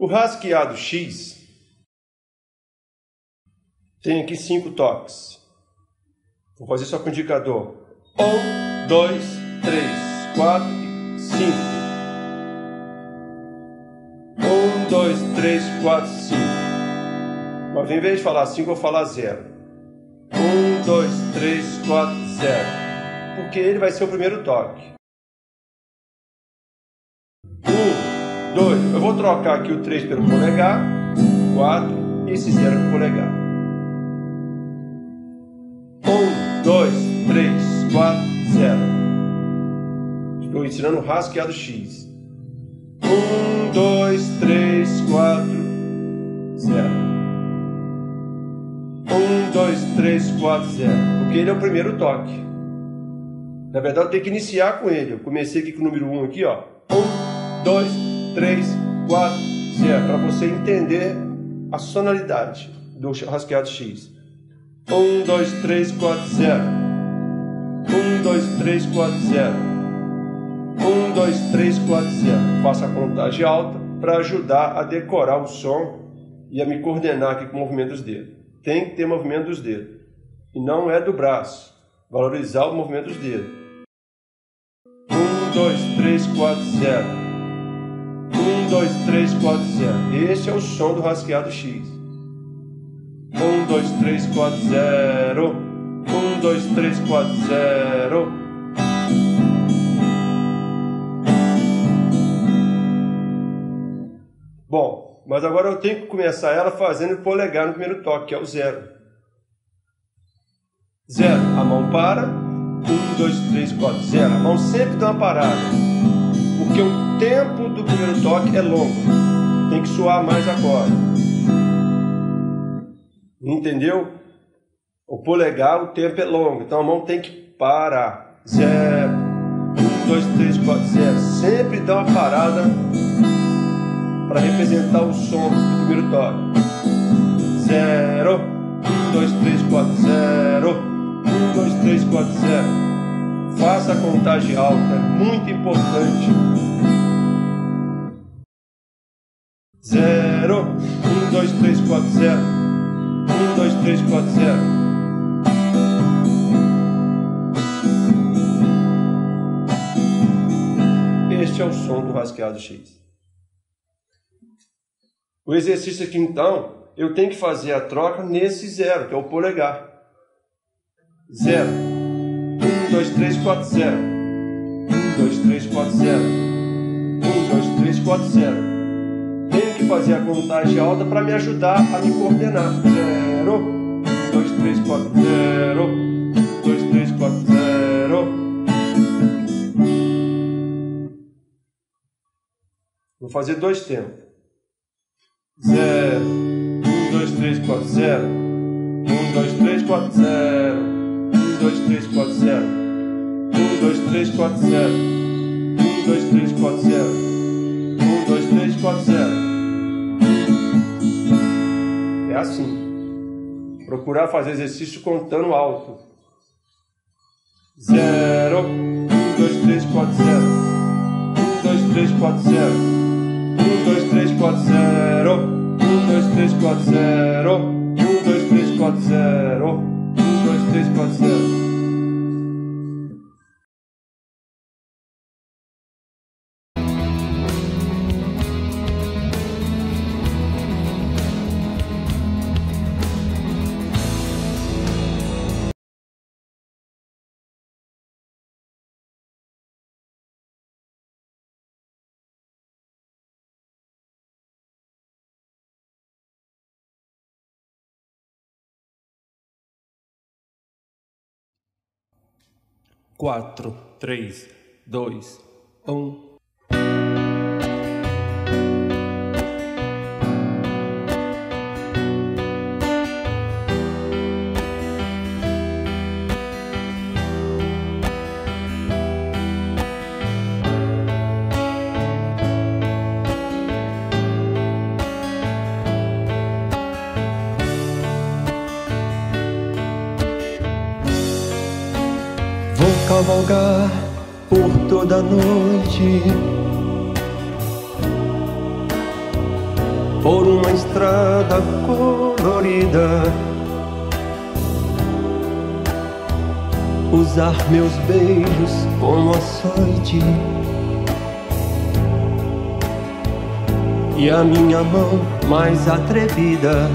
O rasqueado X tem aqui 5 toques. Vou fazer só com o indicador. 1, 2, 3, 4, 5. 1, 2, 3, 4, 5. Mas em vez de falar 5, eu vou falar 0. 1, 2, 3, 4, 0. Porque ele vai ser o primeiro toque. 1, 2. Eu vou trocar aqui o 3 pelo polegar. 4. E esse 0 pelo polegar. 1, 2, 3, 4, 0. Estou ensinando o rasqueado X. 1, 2, 3, 4, 0. 1, 2, 3, 4, 0. Porque ele é o primeiro toque. Na verdade, eu tenho que iniciar com ele. Eu comecei aqui com o número 1 aqui, ó. 1, 2, 3, 4, 0. Para você entender a sonoridade do rasqueado X. 1, 2, 3, 4, 0. 1, 2, 3, 4, 0. 1, 2, 3, 4, 0. Faço a contagem alta para ajudar a decorar o som e a me coordenar aqui com o movimento dos dedos. Tem que ter movimento dos dedos. E não é do braço. Valorizar o movimento dos dedos. 1, 2, 3, 4, 0. 1, 2, 3, 4, 0. Esse é o som do rasqueado X. 1, 2, 3, 4, 0. 1, 2, 3, 4, 0. Bom, mas agora eu tenho que começar ela fazendo o polegar no primeiro toque, que é o 0. 0, a mão para. 1, 2, 3, 4, 0. A mão sempre dá uma parada. Porque o tempo do primeiro toque é longo. Tem que soar mais a corda. Entendeu? O polegar, o tempo é longo. Então a mão tem que parar. 0, 1, 2, 3, 4, 0. Sempre dá uma parada para representar o som do primeiro toque. 0, 1, 2, 3, 4, 0. 1, 2, 3, 4, 0. Faça a contagem alta, é muito importante. 0, 1, 2, 3, 4, 0. 1, 2, 3, 4, 0. Este é o som do rasqueado X. O exercício aqui, então, eu tenho que fazer a troca nesse 0, que é o polegar. 0. 1, 2, 3, 4, 0. 1, 2, 3, 4, 0. 1, 2, 3, 4, 0. Tenho que fazer a contagem alta para me ajudar a me coordenar. 0, 1, 2, 3, 4, 0. 1, 2, 3, 4, 0. Vou fazer 2 tempos. 0, 1, 2, 3, 4, 0. 1, 2, 3, 4, 0. 1, 2, 3, 4, 0. 1, 2, 3, 4, 0. 1, 2, 3, 4, 0. 1, 2, 3, 4, 0. É assim. Procurar fazer exercício contando alto. 0, 1, 2, 3, 4, 0. 1, 2, 3, 4, 0. 1, 2, 3, 4, 0. 1, 2, 3, 4, 0. 1, 2, 3, 4, 0. 1, 2, 3, 4, 0. Quatro, 3, 2, 1. Cavalgar por toda a noite, estrada colorida, usar meus beijos como açoite e a minha mão mais atrevida.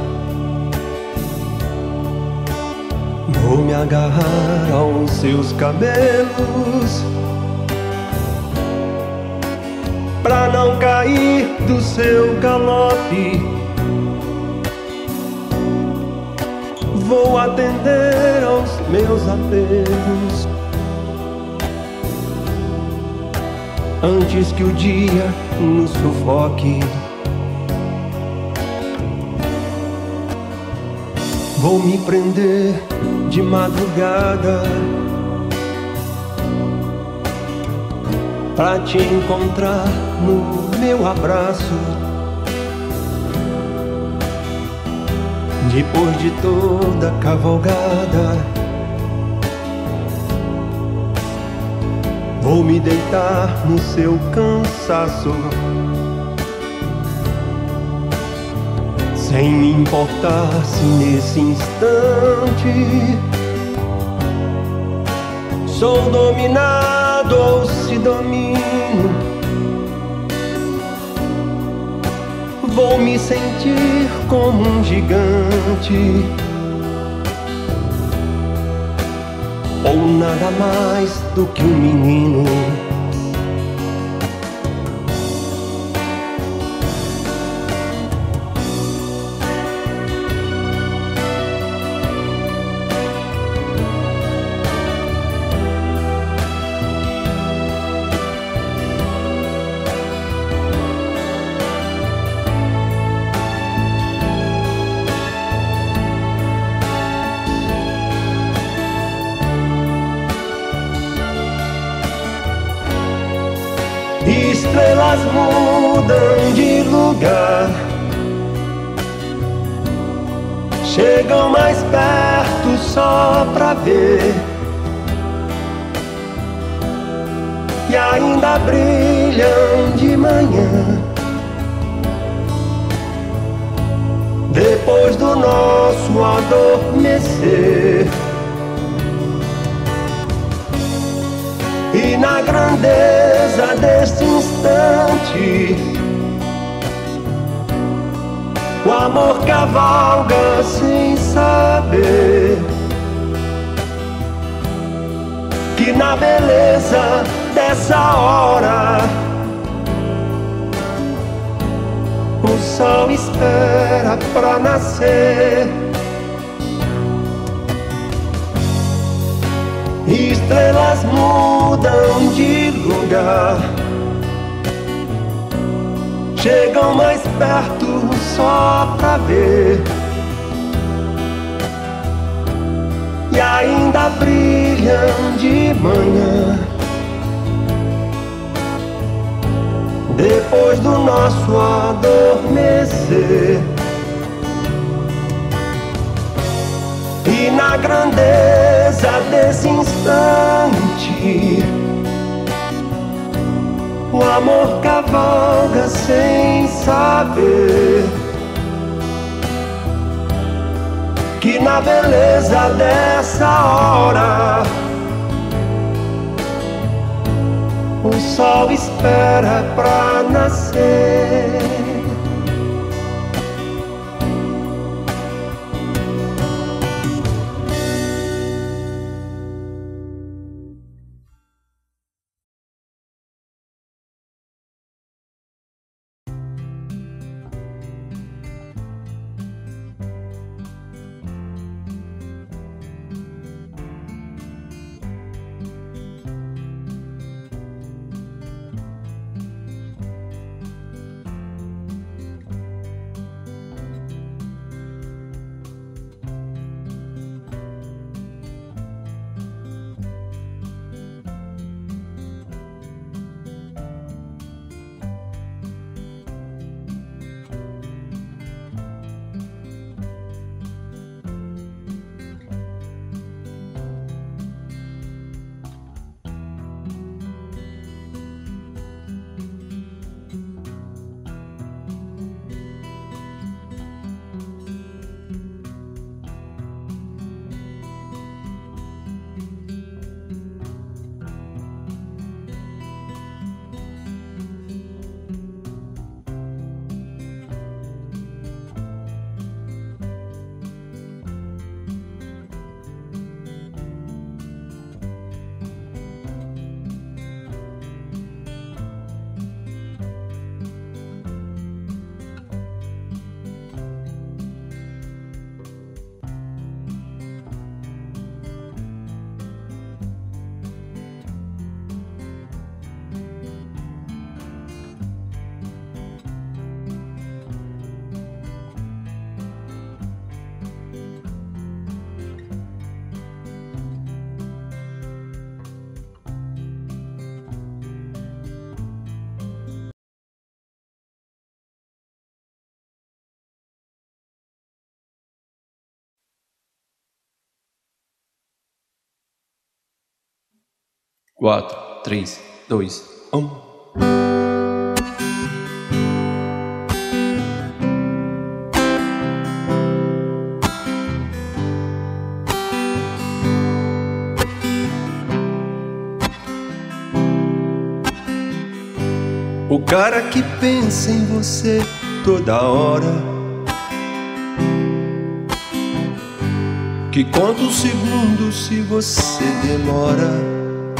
Vou me agarrar aos seus cabelos pra não cair do seu galope. Vou atender aos meus apelos antes que o dia nos sufoque. Vou me prender de madrugada pra te encontrar no meu abraço. Depois de toda a cavalgada, vou me deitar no seu cansaço, sem me importar se nesse instante sou dominado ou se domino. Vou me sentir como um gigante, ou nada mais do que um menino. Estrelas mudam de lugar, chegam mais perto só pra ver, e ainda brilham de manhã. Depois do nosso adormecer, e na grandeza deste instante, o amor cavalga sem saber que na beleza dessa hora o sol espera pra nascer. Estrelas mudam de lugar, chegam mais perto só pra ver, e ainda brilham de manhã. Depois do nosso adormecer, e na grandeza desse instante, o amor cavalga sem saber que na beleza dessa hora o sol espera pra nascer. 4, 3, 2, 1. O cara que pensa em você toda hora, que conta os segundos se você demora,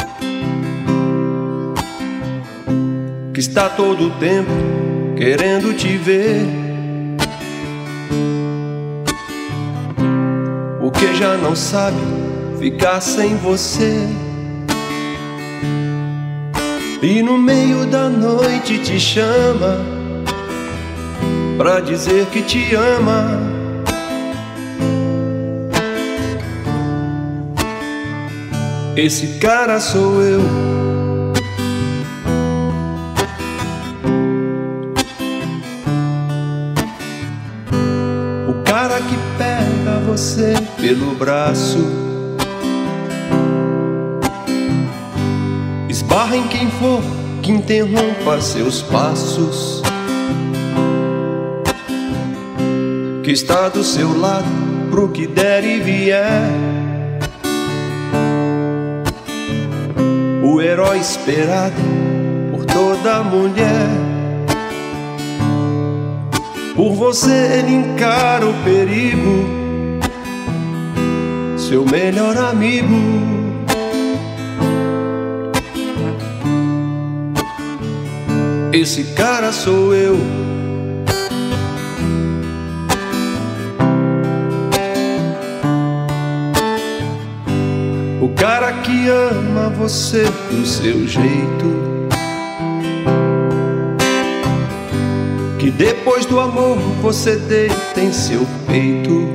que está todo o tempo querendo te ver, o que já não sabe ficar sem você. E no meio da noite te chama pra dizer que te ama. Esse cara sou eu. O cara que pega você pelo braço, esbarra em quem for que interrompa seus passos, que está do seu lado pro que der e vier, o herói esperado por toda mulher. Por você ele encara o perigo, seu melhor amigo. Esse cara sou eu. O cara que ama você do seu jeito, que depois do amor você deita em seu peito,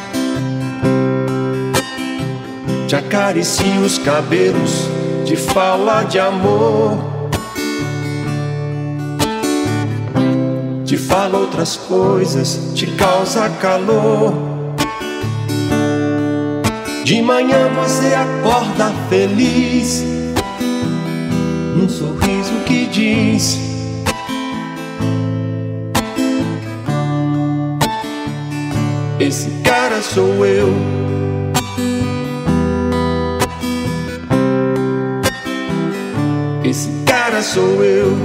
te acaricia os cabelos, te fala de amor, te fala outras coisas, te causa calor. De manhã você acorda feliz, num sorriso que diz: esse cara sou eu. Esse cara sou eu.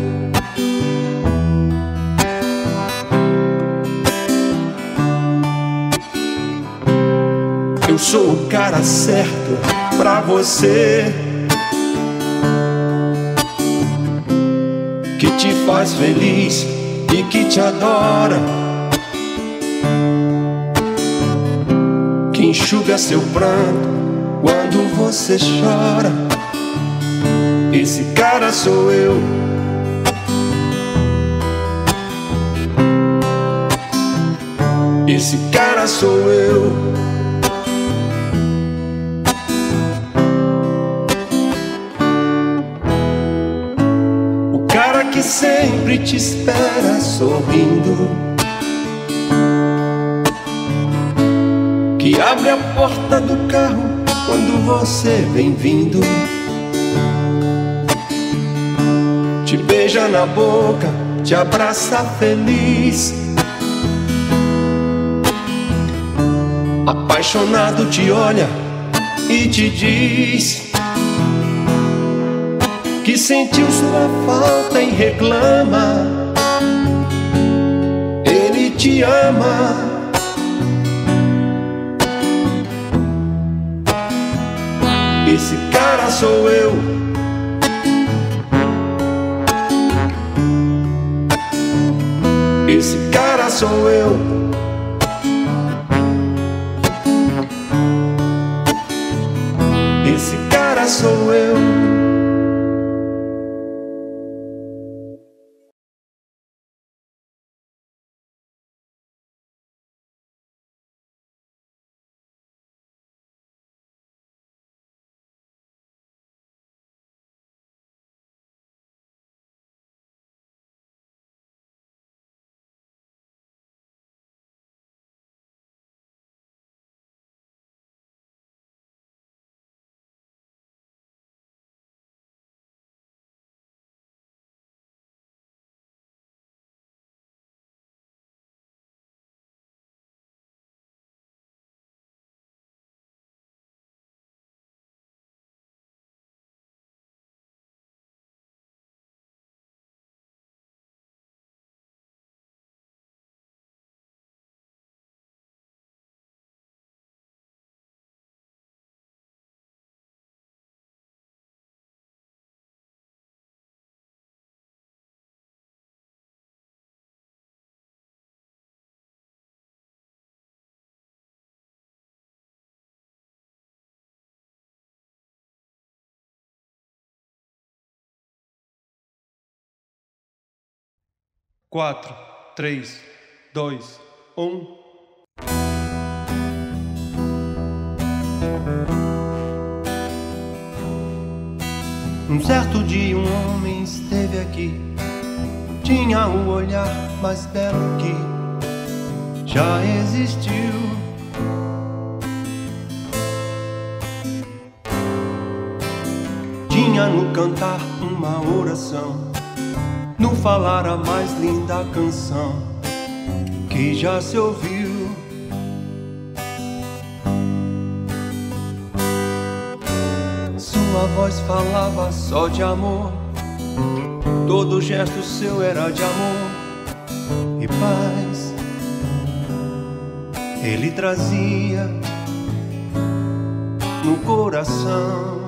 Eu sou o cara certo pra você, que te faz feliz e que te adora, que enxuga seu pranto quando você chora. Esse cara sou eu. Esse cara sou eu. Que sempre te espera sorrindo, que abre a porta do carro quando você vem vindo, te beija na boca, te abraça feliz, apaixonado te olha e te diz que sentiu sua falta e reclama. Ele te ama. Esse cara sou eu. Esse cara sou eu. Esse cara sou eu. 4, 3, 2, 1. Um certo dia um homem esteve aqui, tinha o olhar mais belo que já existiu. Tinha no cantar uma oração, no falar a mais linda canção que já se ouviu. Sua voz falava só de amor, todo gesto seu era de amor e paz. Ele trazia no coração.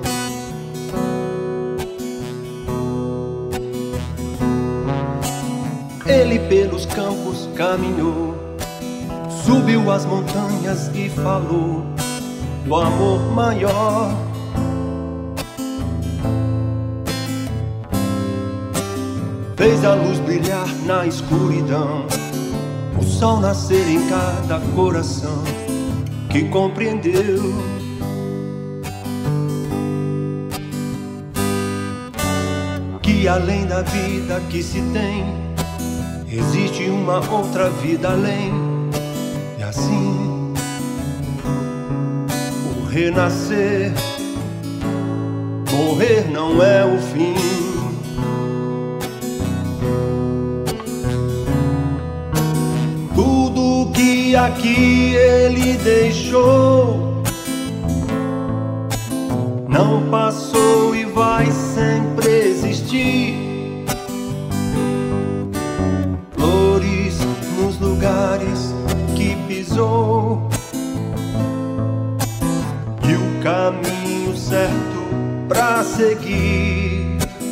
Ele pelos campos caminhou, subiu as montanhas e falou do amor maior. Fez a luz brilhar na escuridão, o sol nascer em cada coração que compreendeu. Que além da vida que se tem, existe uma outra vida além. E assim, o renascer, morrer não é o fim. Tudo que aqui ele deixou não passou e vai sempre existir. Flores nos lugares que pisou e o caminho certo pra seguir.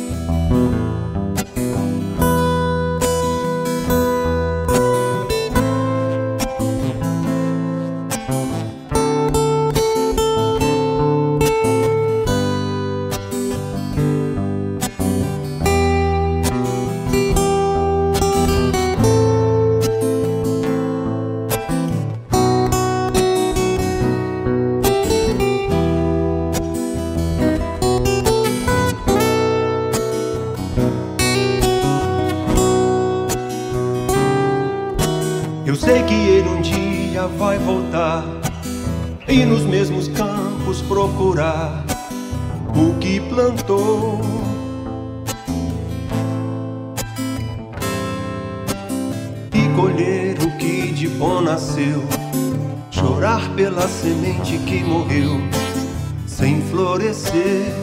Eu sei que ele um dia vai voltar e nos mesmos campos procurar o que plantou. E colher o que de bom nasceu, chorar pela semente que morreu sem florescer.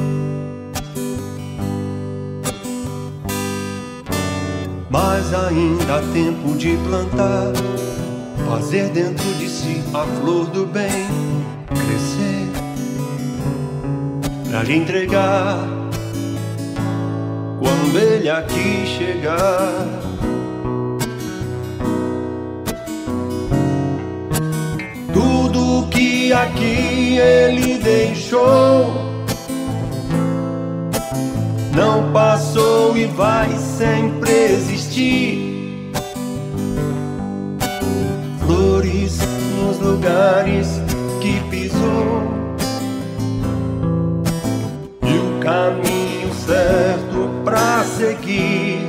Mas ainda há tempo de plantar, fazer dentro de si a flor do bem crescer, pra lhe entregar quando ele aqui chegar. Tudo que aqui ele deixou não passou e vai sempre existir. Flores nos lugares que pisou e o caminho certo pra seguir.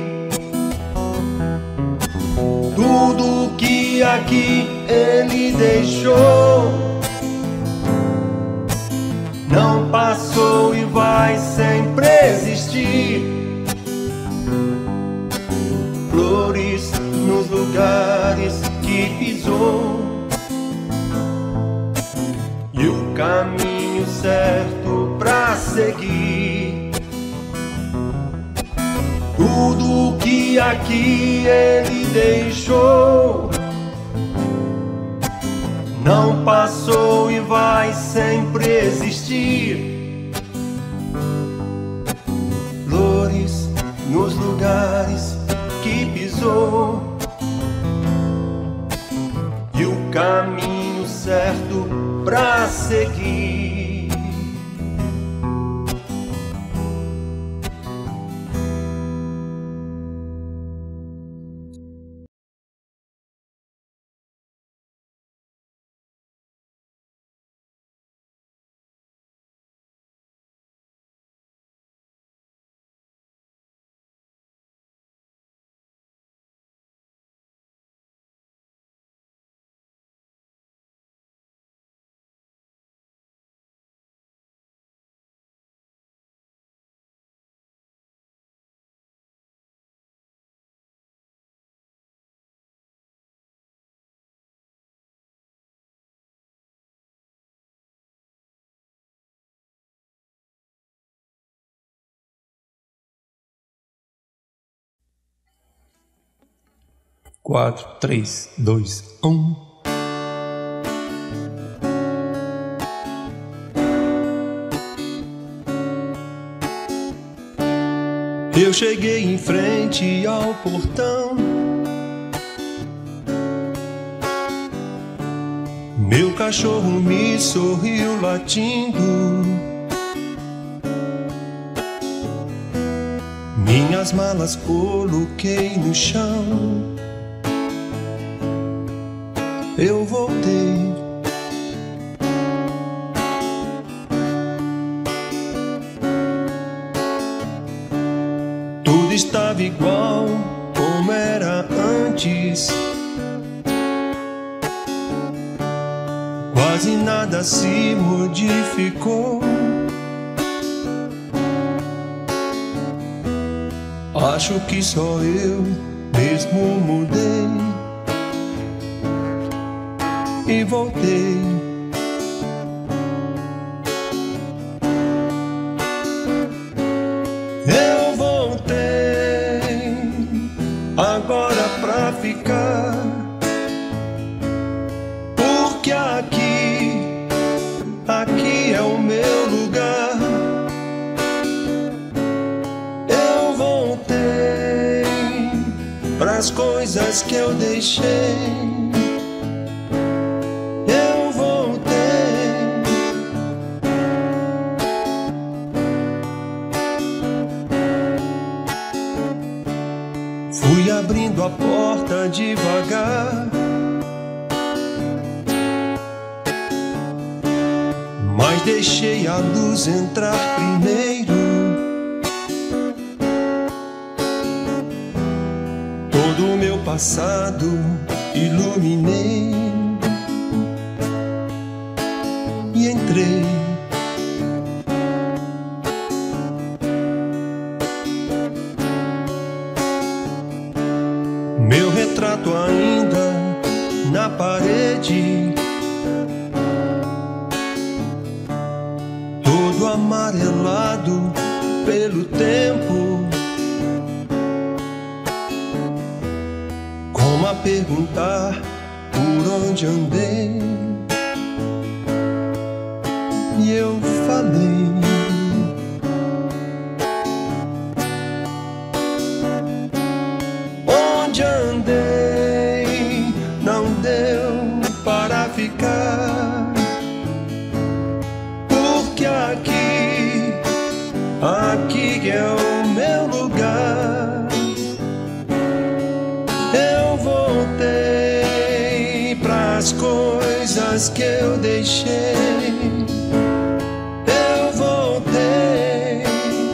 Tudo que aqui ele deixou não passou e vai sempre existir. Flores nos lugares que pisou e o caminho certo pra seguir. Tudo que aqui ele deixou não passou e vai sempre existir. Flores nos lugares que pisou e o caminho certo pra seguir. 4, 3, 2, 1. Eu cheguei em frente ao portão. Meu cachorro me sorriu latindo. Minhas malas coloquei no chão. Eu voltei. Tudo estava igual como era antes. Quase nada se modificou. Acho que só eu mesmo mudei e voltei. Eu voltei agora pra ficar, porque aqui é o meu lugar. Eu voltei pras coisas que eu deixei. Eu voltei. Fui abrindo a porta devagar, mas deixei a luz entrar primeiro. Todo o meu passado iluminei e entrei. Meu retrato ainda na parede, todo amarelado pelo tempo, como a perguntar por onde andei. E eu falei: onde andei, não deu para ficar, porque aqui é o meu lugar. Eu voltei pras coisas que eu deixei. Eu voltei.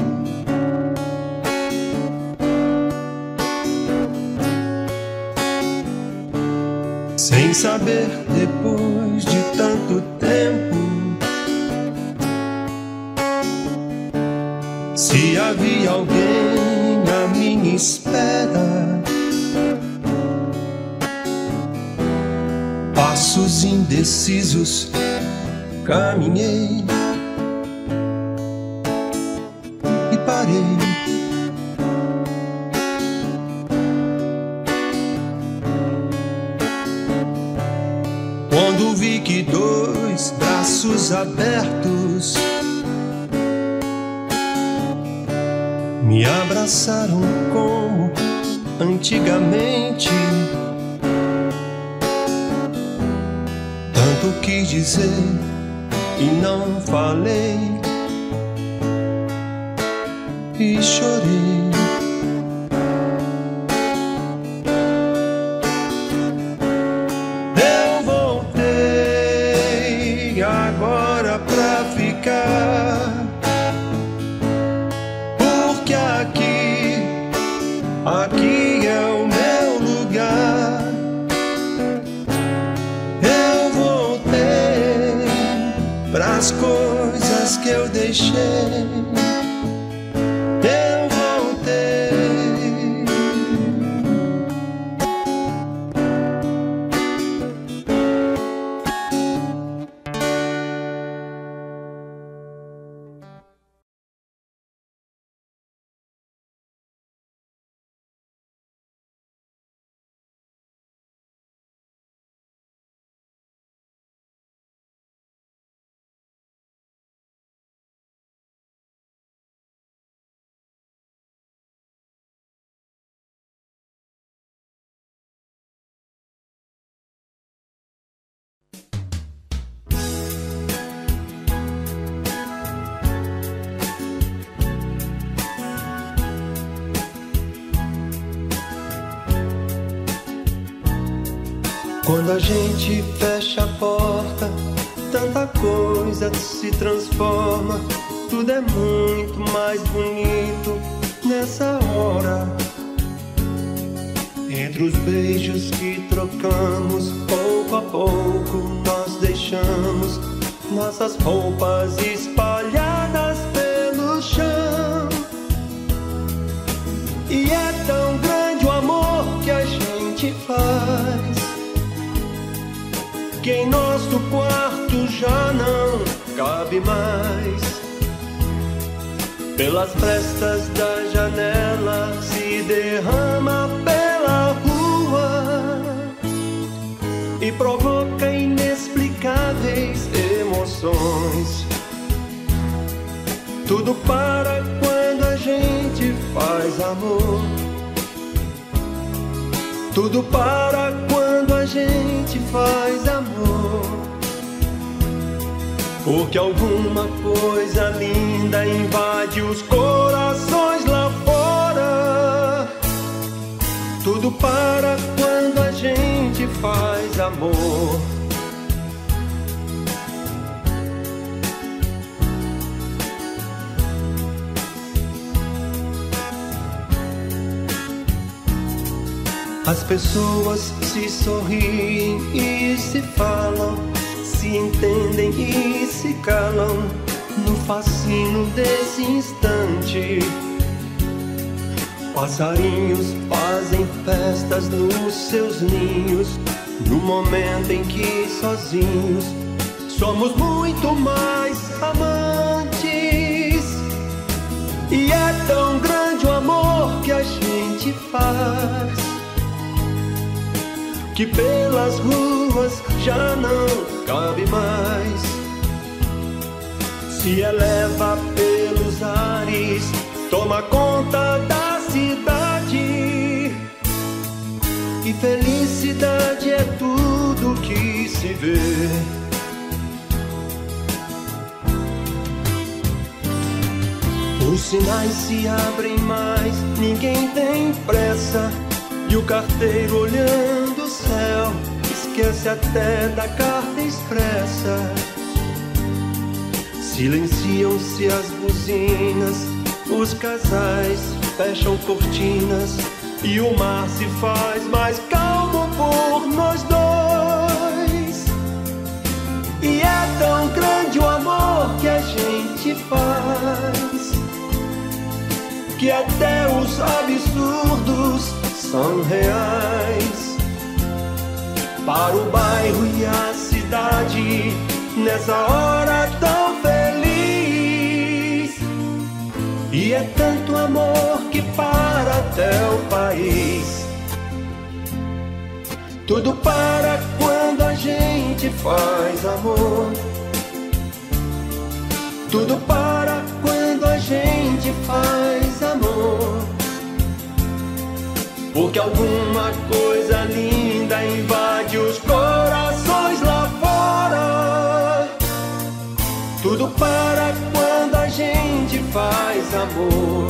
Sem saber, depois de tanto tempo, se havia alguém à minha espera. Passos indecisos caminhei e parei. Quando vi que dois braços abertos me abraçaram como antigamente, tanto quis dizer e não falei, e chorei. Eu voltei agora pra ficar, porque aqui é o meu lugar. Eu voltei pras coisas que eu deixei. Quando a gente fecha a porta, tanta coisa se transforma. Tudo é muito mais bonito nessa hora. Entre os beijos que trocamos, pouco a pouco nós deixamos nossas roupas espalhadas pelo chão. E é tão grande o amor que a gente faz, que em nosso quarto já não cabe mais. Pelas frestas da janela se derrama pela rua e provoca inexplicáveis emoções. Tudo para quando a gente faz amor. Tudo para quando a gente faz amor. Porque alguma coisa linda invade os corações lá fora. Tudo para quando a gente faz amor. As pessoas se sorriem e se falam, se entendem e se calam no fascínio desse instante. Passarinhos fazem festas nos seus ninhos, no momento em que sozinhos somos muito mais amantes. E é tão grande o amor que a gente faz, que pelas ruas já não cabe mais. Se eleva pelos ares, toma conta da cidade. E felicidade é tudo que se vê. Os sinais se abrem mais, ninguém tem pressa. E o carteiro olhando o céu esquece até da carta expressa. Silenciam-se as buzinas, os casais fecham cortinas e o mar se faz mais calmo por nós dois. E é tão grande o amor que a gente faz, que até os absurdos são reais. Para o bairro e a cidade, nessa hora tão feliz. E é tanto amor que para até o país. Tudo para quando a gente faz amor. Tudo para quando a gente faz amor. Porque alguma coisa linda invade os corações lá fora. Tudo para quando a gente faz amor.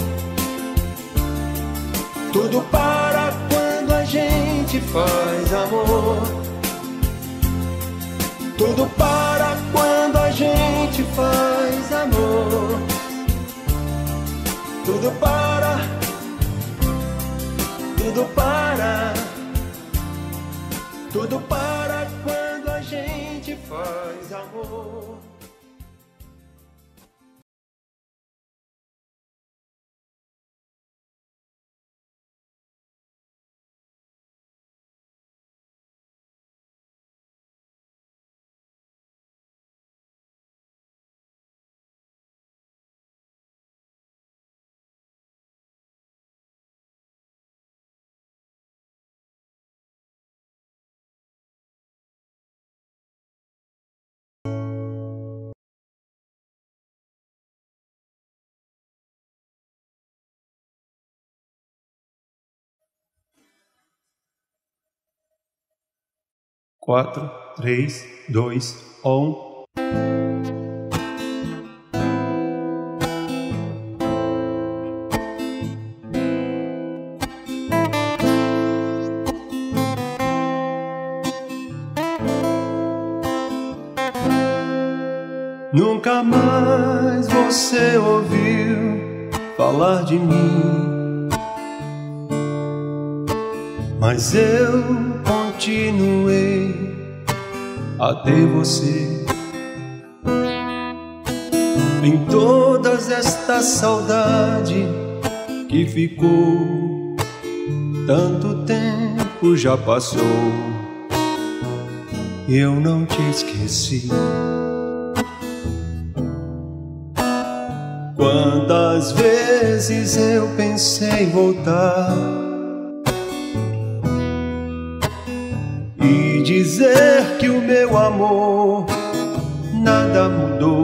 Tudo para quando a gente faz amor. Tudo para quando a gente faz amor. Tudo para. Tudo para. Tudo para quando a gente faz amor. Quatro, três, dois, um. Nunca mais você ouviu falar de mim, mas eu continuei a ter você. Em todas esta saudade que ficou, tanto tempo já passou, eu não te esqueci. Quantas vezes eu pensei em voltar e dizer que o meu amor nada mudou,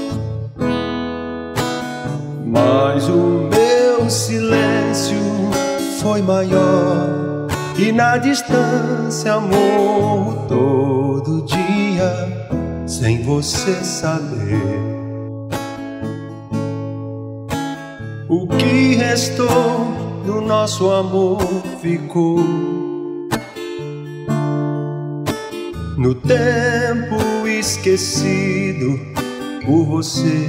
mas o meu silêncio foi maior e na distância, amor, todo dia, sem você saber. O que restou do nosso amor ficou no tempo esquecido por você.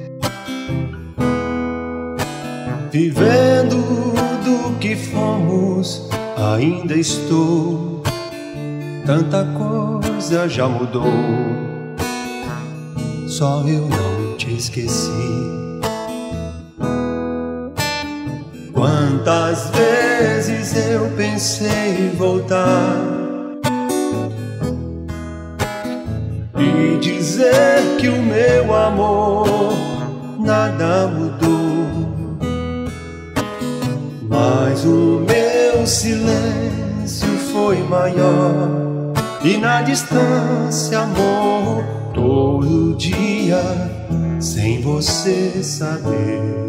Vivendo do que fomos, ainda estou. Tanta coisa já mudou, só eu não te esqueci. Quantas vezes eu pensei em voltar e dizer que o meu amor nada mudou, mas o meu silêncio foi maior e na distância, amor, todo dia, sem você saber.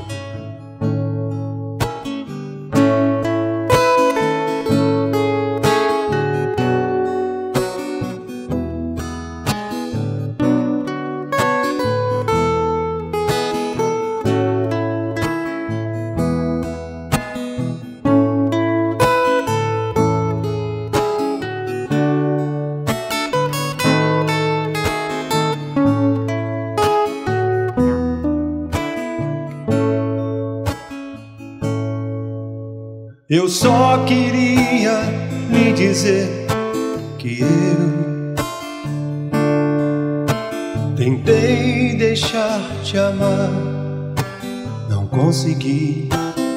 Eu só queria lhe dizer que eu tentei deixar te amar, não consegui.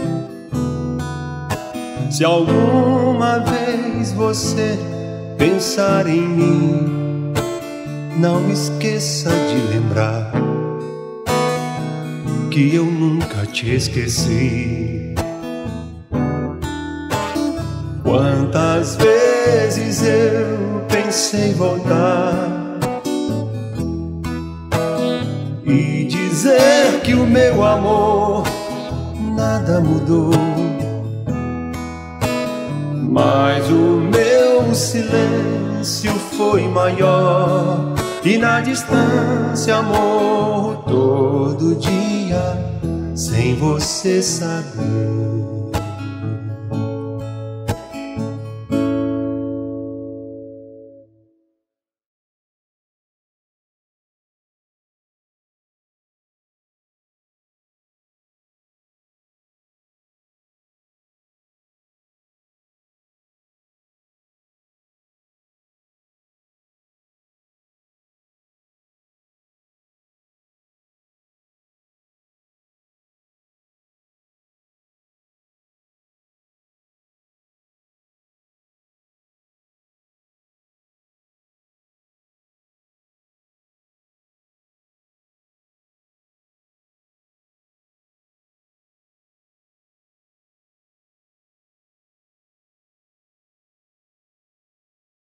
Se alguma vez você pensar em mim, não esqueça de lembrar que eu nunca te esqueci. Quantas vezes eu pensei em voltar e dizer que o meu amor nada mudou, mas o meu silêncio foi maior e na distância, amor, todo dia, sem você saber.